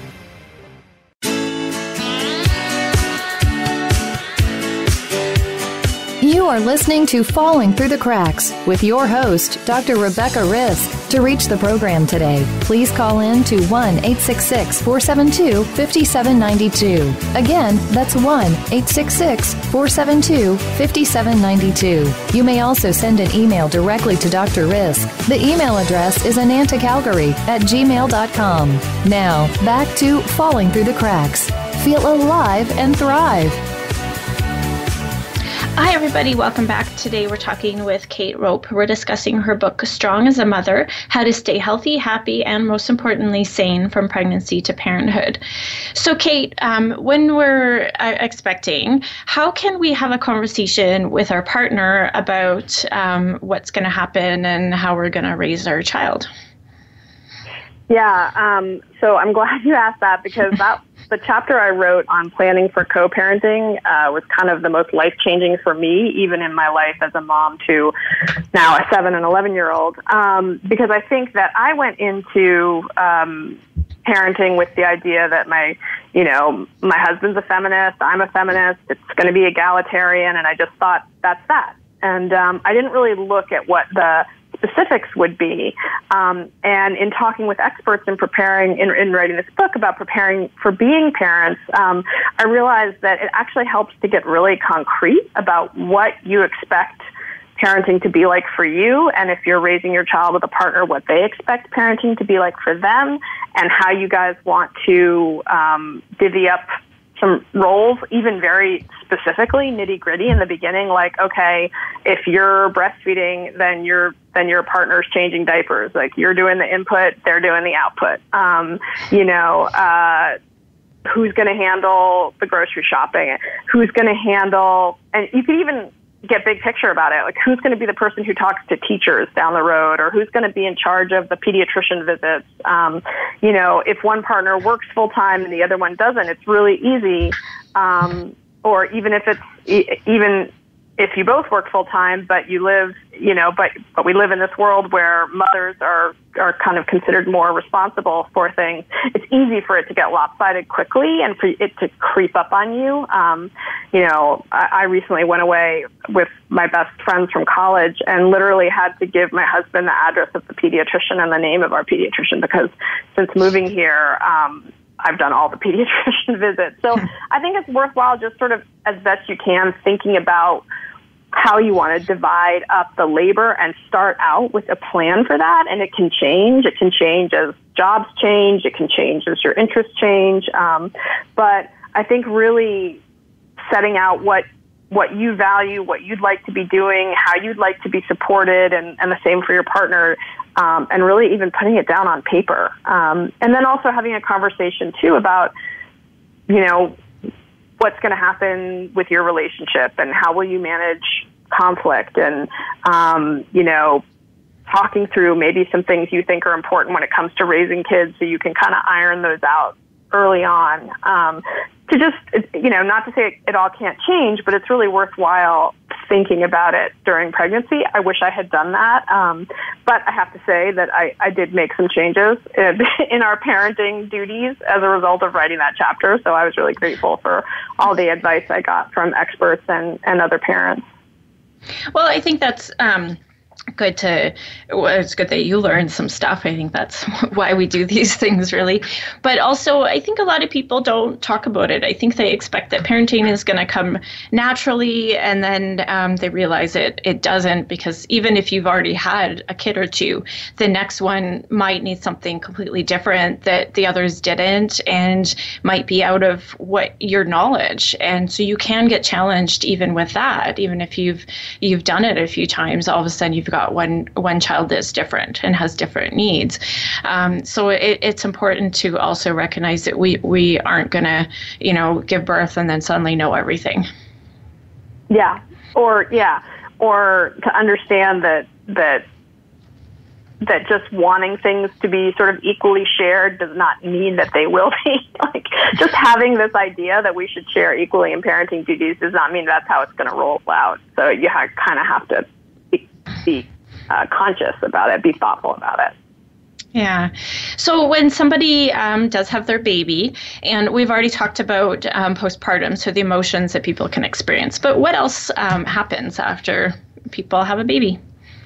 You are listening to Falling Through the Cracks with your host, Doctor Rebecca Risk. To reach the program today, please call in to one eight six six, four seven two, five seven nine two. Again, that's one eight six six, four seven two, five seven nine two. You may also send an email directly to Doctor Risk. The email address is anantacalgary at gmail dot com. Now, back to Falling Through the Cracks. Feel alive and thrive. Hi, everybody. Welcome back. Today we're talking with Kate Rope. We're discussing her book, Strong as a Mother, How to Stay Healthy, Happy, and most importantly, Sane from Pregnancy to Parenthood. So, Kate, um, when we're uh, expecting, how can we have a conversation with our partner about um, what's going to happen and how we're going to raise our child? Yeah, um, so I'm glad you asked that, because that the chapter I wrote on planning for co-parenting uh, was kind of the most life-changing for me, even in my life as a mom to now a seven and eleven-year-old, um, because I think that I went into um, parenting with the idea that my, you know, my husband's a feminist, I'm a feminist, it's going to be egalitarian, and I just thought that's that. And um, I didn't really look at what the specifics would be. Um, and in talking with experts and preparing, in, in writing this book about preparing for being parents, um, I realized that it actually helps to get really concrete about what you expect parenting to be like for you, and if you're raising your child with a partner, what they expect parenting to be like for them, and how you guys want to um, divvy up some roles, even very specifically nitty gritty in the beginning, like, okay, if you're breastfeeding, then your then your partner's changing diapers. Like, you're doing the input, they're doing the output. Um, you know, uh, who's going to handle the grocery shopping? Who's going to handle, and you could even get big picture about it. Like, who's going to be the person who talks to teachers down the road, or who's going to be in charge of the pediatrician visits? Um, you know, if one partner works full time and the other one doesn't, it's really easy. Um, or even if it's e- even if you both work full time, but you live, you know, but but we live in this world where mothers are are kind of considered more responsible for things. It's easy for it to get lopsided quickly and for it to creep up on you. Um, you know, I, I recently went away with my best friends from college and literally had to give my husband the address of the pediatrician and the name of our pediatrician, because since moving here, um, I've done all the pediatrician visits. So I think it's worthwhile just sort of, as best you can, thinking about how you want to divide up the labor and start out with a plan for that. And it can change. It can change as jobs change. It can change as your interests change. Um, but I think really setting out what what you value, what you'd like to be doing, how you'd like to be supported, and, and the same for your partner, um, and really even putting it down on paper. Um, and then also having a conversation, too, about, you know, what's going to happen with your relationship and how will you manage conflict, and, um, you know, talking through maybe some things you think are important when it comes to raising kids, so you can kind of iron those out early on. Um, to just, you know, not to say it, it all can't change, but it's really worthwhile thinking about it during pregnancy. I wish I had done that. Um, but I have to say that I, I did make some changes in, in our parenting duties as a result of writing that chapter. So I was really grateful for all the advice I got from experts and, and other parents. Well, I think that's um, good to, well, it's good that you learned some stuff. I think that's why we do these things, really. But also, I think a lot of people don't talk about it. I think they expect that parenting is going to come naturally, and then um, they realize it it doesn't, because even if you've already had a kid or two, the next one might need something completely different that the others didn't, and might be out of what your knowledge. And so you can get challenged even with that. Even if you've you've done it a few times, all of a sudden you've got one one child that's different and has different needs. Um, so it, it's important to also recognize that we we aren't going to, you know, give birth and then suddenly know everything. Yeah, or yeah, or to understand that that that just wanting things to be sort of equally shared does not mean that they will be. Like, just having this idea that we should share equally in parenting duties does not mean that's how it's going to roll out. So you ha- kind of have to be, be uh, conscious about it, be thoughtful about it. Yeah. So when somebody um, does have their baby, and we've already talked about um, postpartum, so the emotions that people can experience, but what else um, happens after people have a baby?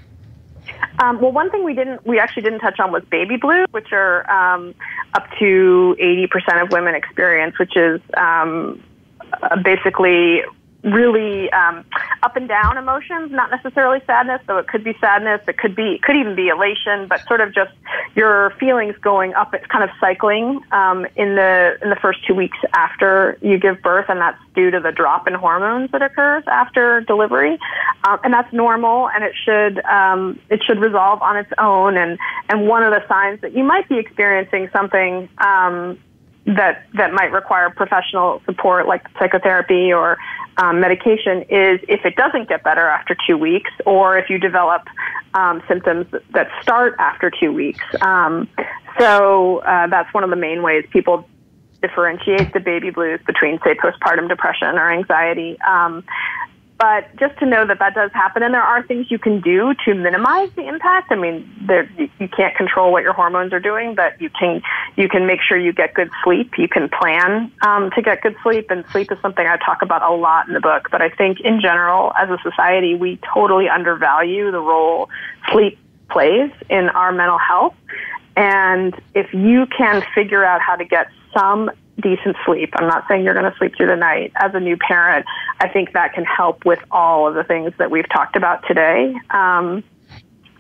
Um, well, one thing we didn't, we actually didn't touch on was baby blues, which are um, up to eighty percent of women experience, which is um, uh, basically really um, up and down emotions, not necessarily sadness. So it could be sadness, it could be, it could even be elation, but sort of just your feelings going up. It's kind of cycling um, in the in the first two weeks after you give birth, and that's due to the drop in hormones that occurs after delivery, um, and that's normal, and it should um, it should resolve on its own. And and one of the signs that you might be experiencing something um, that that might require professional support, like psychotherapy or Um, medication, is if it doesn't get better after two weeks, or if you develop um, symptoms that start after two weeks. Um, so uh, that's one of the main ways people differentiate the baby blues between, say, postpartum depression or anxiety. Um, but just to know that that does happen, and there are things you can do to minimize the impact. I mean, there, you can't control what your hormones are doing, but you can you can make sure you get good sleep. You can plan um, to get good sleep, and sleep is something I talk about a lot in the book. But I think in general, as a society, we totally undervalue the role sleep plays in our mental health. And if you can figure out how to get some decent sleep, I'm not saying you're going to sleep through the night, as a new parent, I think that can help with all of the things that we've talked about today. Um,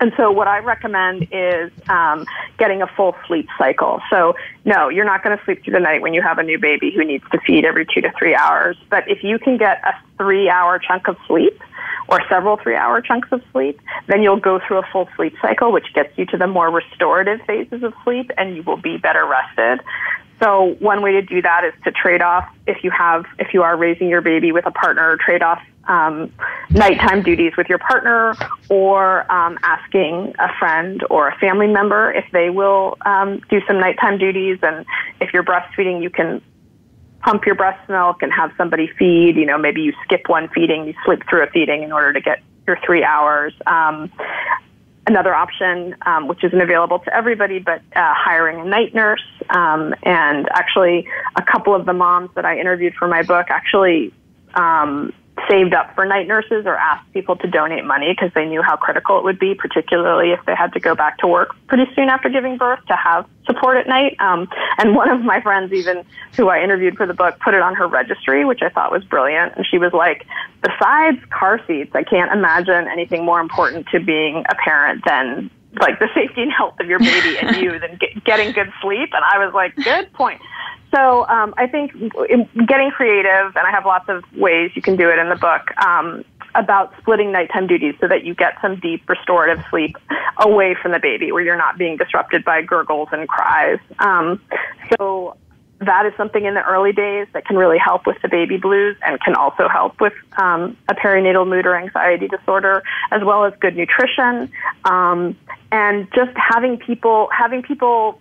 And so what I recommend is um, getting a full sleep cycle. So no, you're not going to sleep through the night when you have a new baby who needs to feed every two to three hours. But if you can get a three-hour chunk of sleep or several three-hour chunks of sleep, then you'll go through a full sleep cycle, which gets you to the more restorative phases of sleep, and you will be better rested. So one way to do that is to trade off, if you have, if you are raising your baby with a partner, trade off um, nighttime duties with your partner, or um, asking a friend or a family member if they will um, do some nighttime duties. And if you're breastfeeding, you can pump your breast milk and have somebody feed. You know, maybe you skip one feeding, you sleep through a feeding in order to get your three hours. Um, Another option, um, which isn't available to everybody, but uh, hiring a night nurse. Um, and actually, a couple of the moms that I interviewed for my book actually um, saved up for night nurses or asked people to donate money because they knew how critical it would be, particularly if they had to go back to work pretty soon after giving birth, to have support at night. Um, and one of my friends, even who I interviewed for the book, put it on her registry, which I thought was brilliant. And she was like, besides car seats, I can't imagine anything more important to being a parent than like the safety and health of your baby and you than get, getting good sleep. And I was like, good point. So um, I think getting creative, and I have lots of ways you can do it in the book, um, about splitting nighttime duties so that you get some deep restorative sleep away from the baby where you're not being disrupted by gurgles and cries. Um, so that is something in the early days that can really help with the baby blues and can also help with um, a perinatal mood or anxiety disorder, as well as good nutrition. Um, and just having people, having people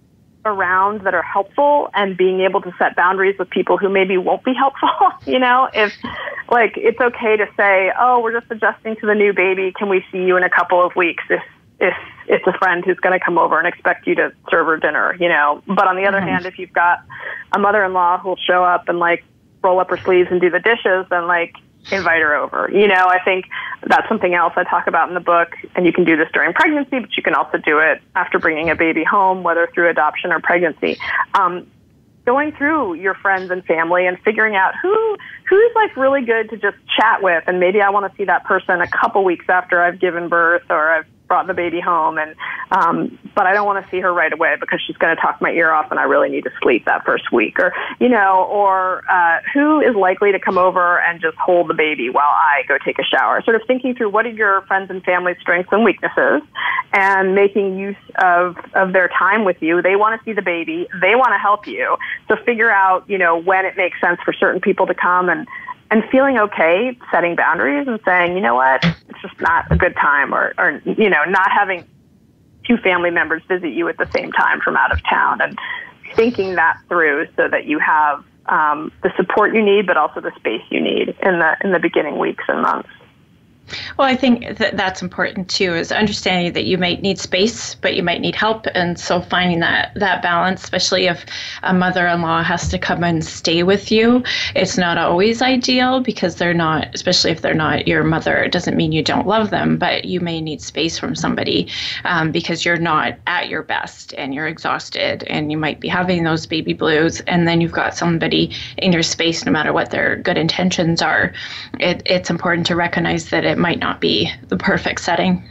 around that are helpful, and being able to set boundaries with people who maybe won't be helpful. You know, if like, it's okay to say, oh, we're just adjusting to the new baby. Can we see you in a couple of weeks? If, if it's a friend who's going to come over and expect you to serve her dinner, you know. But on the other mm-hmm. hand, if you've got a mother-in-law who'll show up and like roll up her sleeves and do the dishes, then like invite her over. You know, I think that's something else I talk about in the book. And you can do this during pregnancy, but you can also do it after bringing a baby home, whether through adoption or pregnancy. Um, going through your friends and family and figuring out who who's like really good to just chat with, and maybe I want to see that person a couple weeks after I've given birth or I've brought the baby home, and um, but I don't want to see her right away because she's going to talk my ear off and I really need to sleep that first week, or you know, or uh, who is likely to come over and just hold the baby while I go take a shower. Sort of thinking through what are your friends and family strengths and weaknesses, and making use of of their time with you. They want to see the baby, they want to help you, so figure out, you know, when it makes sense for certain people to come, and and feeling okay setting boundaries and saying, you know what, it's just not a good time, or, or, you know, not having two family members visit you at the same time from out of town, and thinking that through so that you have um, the support you need, but also the space you need in the in the beginning weeks and months. Well, I think that that's important too, is understanding that you might need space, but you might need help. And so finding that, that balance, especially if a mother-in-law has to come and stay with you, it's not always ideal because they're not, especially if they're not your mother, it doesn't mean you don't love them, but you may need space from somebody um, because you're not at your best and you're exhausted and you might be having those baby blues. And then you've got somebody in your space, no matter what their good intentions are. It, it's important to recognize that it might not be the perfect setting.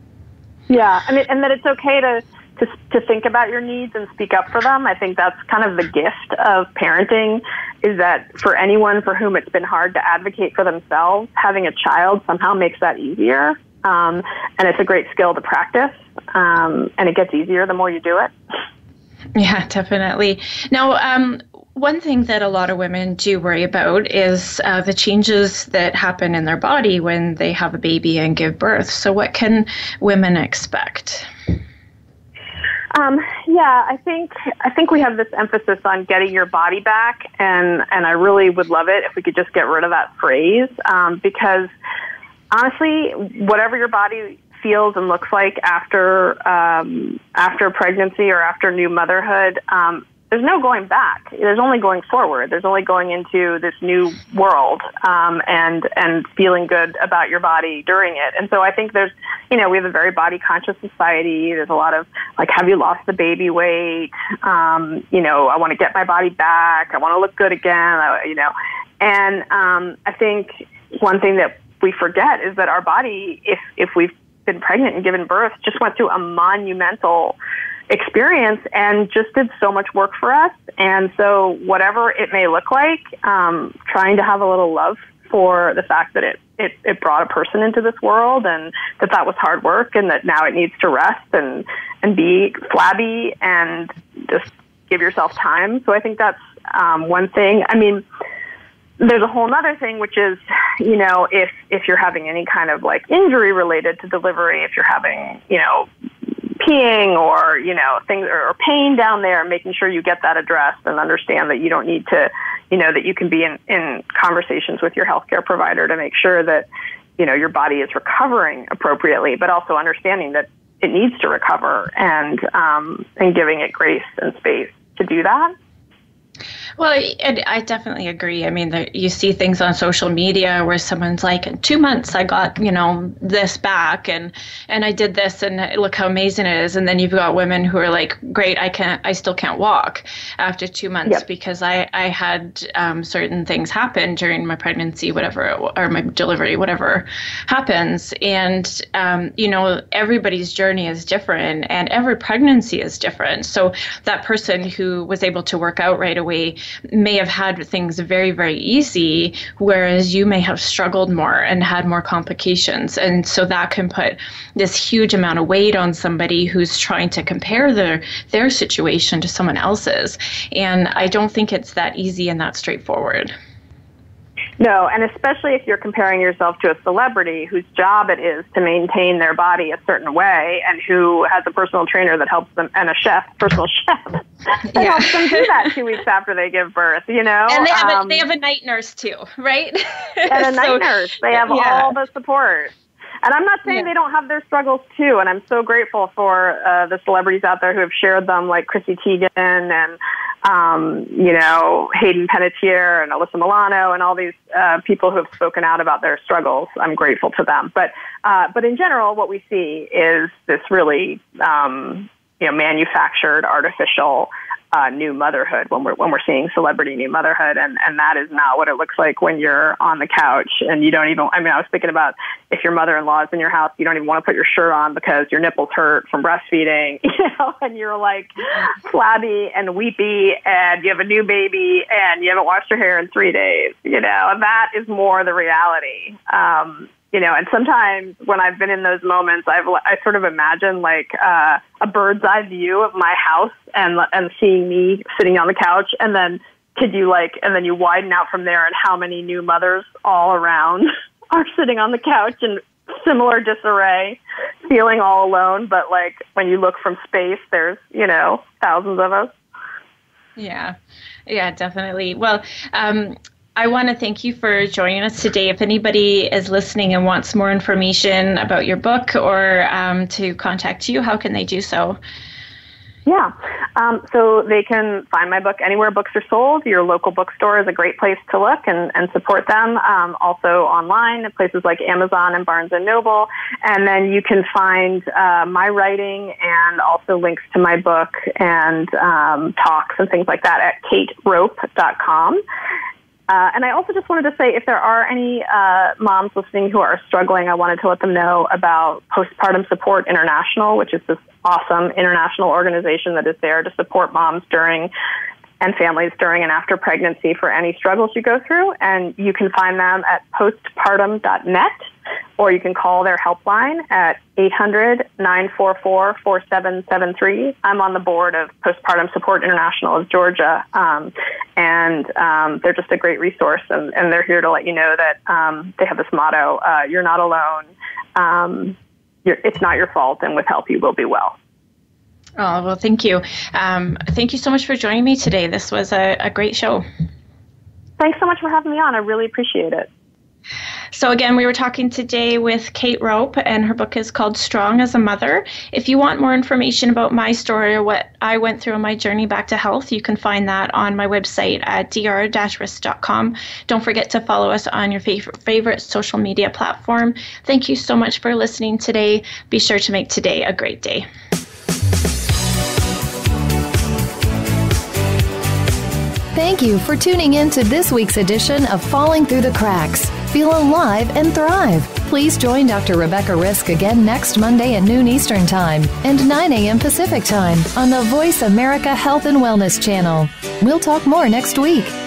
Yeah, I mean, and that it's okay to, to to think about your needs and speak up for them. I think that's kind of the gift of parenting, is that for anyone for whom it's been hard to advocate for themselves, having a child somehow makes that easier. Um, and it's a great skill to practice. Um, and it gets easier the more you do it. Yeah, definitely. Now, um, one thing that a lot of women do worry about is uh, the changes that happen in their body when they have a baby and give birth. So what can women expect? Um, yeah, I think I think we have this emphasis on getting your body back, and, and I really would love it if we could just get rid of that phrase, um, because honestly, whatever your body feels and looks like after um, after pregnancy or after new motherhood, um, there's no going back. There's only going forward. There's only going into this new world, um, and and feeling good about your body during it. And so I think there's, you know, we have a very body conscious society. There's a lot of like, have you lost the baby weight? Um, you know, I want to get my body back. I want to look good again. I, you know, and um, I think one thing that we forget is that our body, if if we've been pregnant and given birth just went through a monumental experience and just did so much work for us. And so whatever it may look like, um, trying to have a little love for the fact that it, it, it brought a person into this world and that that was hard work and that now it needs to rest and, and be flabby and just give yourself time. So I think that's um, one thing. I mean, there's a whole other thing, which is, you know, if, if you're having any kind of like injury related to delivery, if you're having, you know, peeing or, you know, things or pain down there, making sure you get that addressed and understand that you don't need to, you know, that you can be in, in conversations with your healthcare provider to make sure that, you know, your body is recovering appropriately, but also understanding that it needs to recover and, um, and giving it grace and space to do that. Well, I, I definitely agree. I mean, the, you see things on social media where someone's like, in two months, I got, you know, this back and, and I did this and look how amazing it is. And then you've got women who are like, great, I can't, I still can't walk after two months yep. because I, I had um, certain things happen during my pregnancy, whatever, or my delivery, whatever happens. And, um, you know, everybody's journey is different and every pregnancy is different. So that person who was able to work out right away may have had things very, very easy, whereas you may have struggled more and had more complications. And so that can put this huge amount of weight on somebody who's trying to compare their, their situation to someone else's. And I don't think it's that easy and that straightforward. No, and especially if you're comparing yourself to a celebrity whose job it is to maintain their body a certain way and who has a personal trainer that helps them, and a chef, personal chef, that yeah. helps them do that two weeks after they give birth, you know? And they have, um, a, they have a night nurse too, right? And a night so, nurse. They have yeah. all the support. And I'm not saying yeah. they don't have their struggles too, and I'm so grateful for uh, the celebrities out there who have shared them, like Chrissy Teigen and, um, you know, Hayden Panettiere and Alyssa Milano and all these uh, people who have spoken out about their struggles. I'm grateful to them. But uh, but in general, what we see is this really, um, you know, manufactured, artificial Uh, new motherhood when we're when we're seeing celebrity new motherhood, and, and that is not what it looks like when you're on the couch and you don't even. I mean, I was thinking about if your mother-in-law is in your house, you don't even want to put your shirt on because your nipples hurt from breastfeeding, you know, and you're like flabby and weepy, and you have a new baby and you haven't washed your hair in three days, you know, and that is more the reality. Um, You know, and sometimes when I've been in those moments, I've I sort of imagine like uh, a bird's eye view of my house and and seeing me sitting on the couch, and then could you like, and then you widen out from there and how many new mothers all around are sitting on the couch in similar disarray, feeling all alone. But like when you look from space, there's, you know, thousands of us. Yeah, yeah, definitely. Well, um, I want to thank you for joining us today. If anybody is listening and wants more information about your book or um, to contact you, how can they do so? Yeah, um, so they can find my book anywhere books are sold. Your local bookstore is a great place to look and, and support them. Um, also online at places like Amazon and Barnes and Noble. And then you can find uh, my writing and also links to my book and um, talks and things like that at kate rope dot com. Uh, and I also just wanted to say, if there are any uh, moms listening who are struggling, I wanted to let them know about Postpartum Support International, which is this awesome international organization that is there to support moms during and families during and after pregnancy for any struggles you go through. And you can find them at postpartum dot net, or you can call their helpline at eight hundred, nine four four, four seven seven three. I'm on the board of Postpartum Support International of Georgia, um, and um, they're just a great resource, and, and they're here to let you know that um, they have this motto, uh, you're not alone, um, you're, it's not your fault, and with help you will be well. Oh, well, thank you. Um, thank you so much for joining me today. This was a, a great show. Thanks so much for having me on. I really appreciate it. So again, we were talking today with Kate Rope, and her book is called Strong as a Mother. If you want more information about my story or what I went through on my journey back to health, you can find that on my website at d r dash risk dot com. Don't forget to follow us on your favorite, favorite social media platform. Thank you so much for listening today. Be sure to make today a great day. Thank you for tuning in to this week's edition of Falling Through the Cracks. Feel alive and thrive. Please join Doctor Rebecca Risk again next Monday at noon Eastern Time and nine a.m. Pacific Time on the Voice America Health and Wellness Channel. We'll talk more next week.